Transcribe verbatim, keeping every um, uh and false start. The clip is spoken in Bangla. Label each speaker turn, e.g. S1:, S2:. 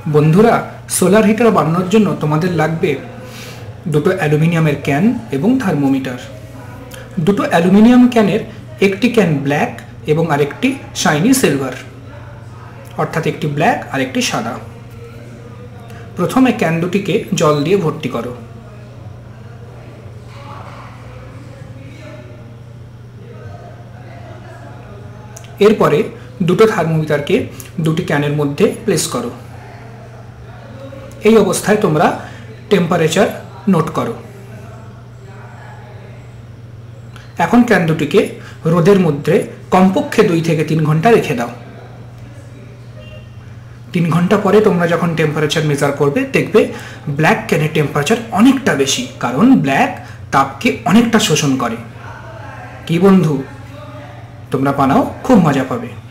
S1: বন্ধুরা, সোলার হিটার বানানোর জন্য তোমাদের লাগবে দুটো অ্যালুমিনিয়ামের ক্যান এবং থার্মোমিটার। দুটো অ্যালুমিনিয়াম ক্যানের একটি ক্যান ব্ল্যাক এবং আরেকটি শাইনি সিলভার, অর্থাৎ একটি ব্ল্যাক আর একটি সাদা। প্রথমে ক্যান দুটিকে জল দিয়ে ভর্তি করো। এরপরে দুটো থার্মোমিটারকে দুটি ক্যানের মধ্যে প্লেস করো। এই অবস্থায় তোমরা টেম্পারেচার নোট করো। এখন ক্যান দুটিকে রোদের মধ্যে কমপক্ষে দুই থেকে তিন ঘন্টা রেখে দাও। তিন ঘন্টা পরে তোমরা যখন টেম্পারেচার মেজার করবে, দেখবে ব্ল্যাক ক্যানের টেম্পারেচার অনেকটা বেশি, কারণ ব্ল্যাক তাপকে অনেকটা শোষণ করে। কি বন্ধু, তোমরা বানাও, খুব মজা পাবে।